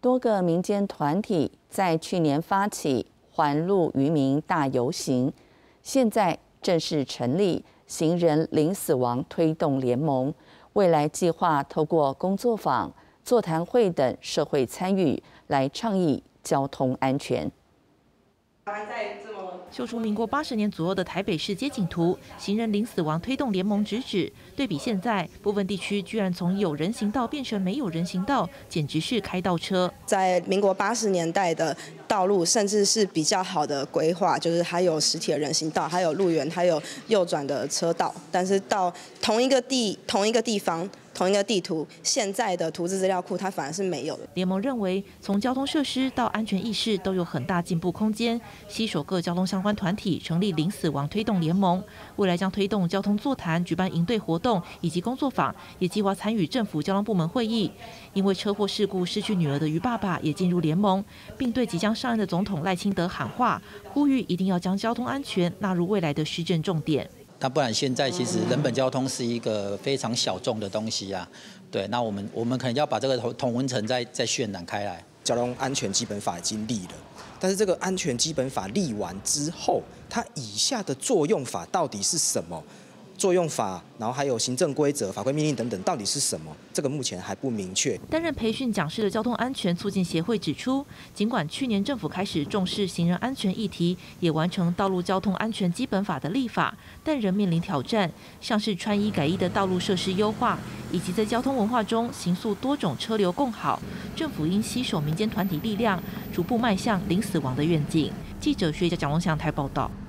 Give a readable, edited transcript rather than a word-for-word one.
多个民间团体在去年发起环路渔民大游行，现在正式成立行人零死亡推动联盟，未来计划透过工作坊、座谈会等社会参与来倡议交通安全。 秀出民国80年左右的台北市街景图，行人零死亡推动联盟直指，对比现在部分地区居然从有人行道变成没有人行道，简直是开倒车。 在民国80年代的道路，甚至是比较好的规划，就是还有实体的人行道，还有路缘，还有右转的车道，但是到同一个地方。同一个地图，现在的图资资料库它反而是没有的。 联盟认为，从交通设施到安全意识都有很大进步空间，携手各交通相关团体成立零死亡推动联盟，未来将推动交通座谈、举办营队活动以及工作坊，也计划参与政府交通部门会议。因为车祸事故失去女儿的于爸爸也进入联盟，并对即将上任的总统赖清德喊话，呼吁一定要将交通安全纳入未来的施政重点。 那不然现在其实人本交通是一个非常小众的东西啊，对，那我们可能要把这个同温层再渲染开来。 交通安全基本法已经立了，但是这个安全基本法立完之后，它以下的作用法到底是什么？作用法，然后还有行政规则、法规命令等等，到底是什么？这个目前还不明确。 担任培训讲师的交通安全促进协会指出，尽管去年政府开始重视行人安全议题，也完成道路交通安全基本法的立法，但仍面临挑战，像是穿一改一的道路设施优化，以及在交通文化中形塑多种车流共好。政府应携手民间团体力量，逐步迈向零死亡的愿景。记者薛家蒋龙祥台报道。